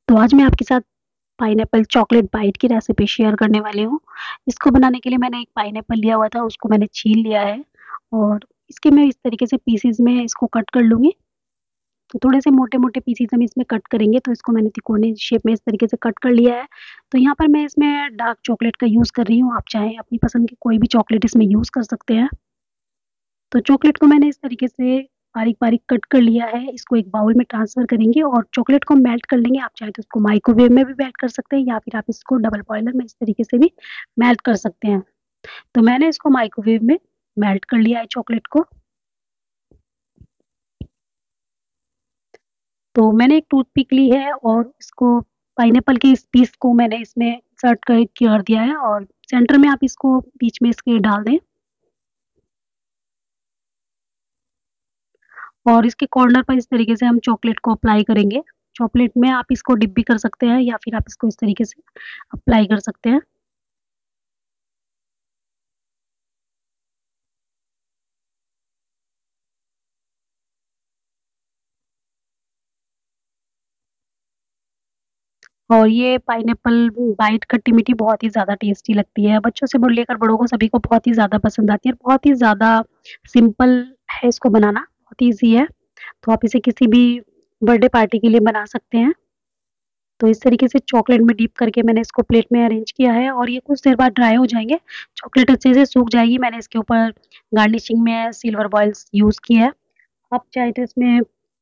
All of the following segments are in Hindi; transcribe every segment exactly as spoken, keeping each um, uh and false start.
तो आज मैं आपके साथ पाइनएप्पल चॉकलेट बाइट की रेसिपी शेयर करने वाली हूँ। इसको बनाने के लिए मैंने एक पाइनएप्पल लिया हुआ था, उसको मैंने छील लिया है और इसके मैं इस तरीके से पीसेज़ में इसको कट कर लूँगी। तो थोड़े से मोटे-मोटे पीसेज़ हम इसमें कट करेंगे, तो इसको मैंने तिकोने शेप में इस तरीके से कट कर लिया है। तो यहाँ पर मैं इसमें डार्क चॉकलेट का यूज़ कर रही हूँ, आप चाहें अपनी पसंद की कोई भी चॉकलेट इसमें यूज़ कर सकते हैं। तो चॉकलेट को मैंने इस तरीके से बारीक-बारीक कट कर लिया है, इसको एक बाउल में ट्रांसफ़र करेंगे और चॉकलेट को मेल्ट कर लेंगे। आप चाहें तो इसको माइक्रोवेव में भी मेल्ट कर सकते हैं या फिर आप इसको डबल बॉयलर में इस तरीके से भी मेल्ट कर सकते हैं। तो मैंने इसको माइक्रोवेव में मेल्ट कर लिया है चॉकलेट को। तो मैंने एक टूथपिक ली है और इसको पाइनएप्पल के इस पीस को मैंने इसमें इंसर्ट कर कर दिया है और सेंटर में आप इसको बीच में इसके डाल दें। और इसके कॉर्नर पर इस तरीके से हम चॉकलेट को अप्लाई करेंगे। चॉकलेट में आप इसको डिप भी कर सकते हैं या फिर आप इसको इस तरीके से अप्लाई कर सकते हैं। और ये पाइनएप्पल बाइट खट्टी-मीठी बहुत ही ज़्यादा टेस्टी लगती है। बच्चों से ब लेकर बड़ों को सभी को बहुत ही ज़्यादा पसंद आती है और बहुत ही ज़्यादा सिंपल है इसको बनाना, बहुत ईज़ी है। तो आप इसे किसी भी बर्थडे पार्टी के लिए बना सकते हैं। तो इस तरीके से चॉकलेट में डिप करके मैंने इसको प्लेट में अरेंज किया है और ये कुछ देर बाद ड्राई हो जाएँगे। चॉकलेट अच्छे से सूख जाएगी। मैंने इसके ऊपर गार्निशिंग में सिल्वर फॉइल्स यूज़ किया है। आप चाहे तो इसमें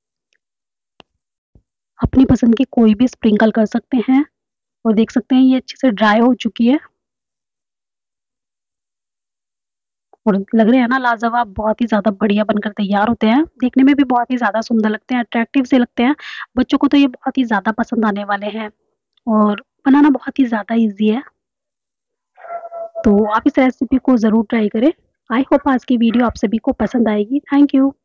अपनी पसंद की कोई भी स्प्रिंकल कर सकते हैं और देख सकते हैं ये अच्छे से ड्राई हो चुकी है और लग रहे हैं ना लाजवाब, बहुत ही ज़्यादा बढ़िया बनकर तैयार होते हैं। देखने में भी बहुत ही ज़्यादा सुंदर लगते हैं, अट्रैक्टिव से लगते हैं। बच्चों को तो ये बहुत ही ज़्यादा पसंद आने वाले हैं और बनाना बहुत ही ज़्यादा ईज़ी है। तो आप इस रेसिपी को ज़रूर ट्राई करें। आई होप आज की वीडियो आप सभी को पसंद आएगी। Thank you.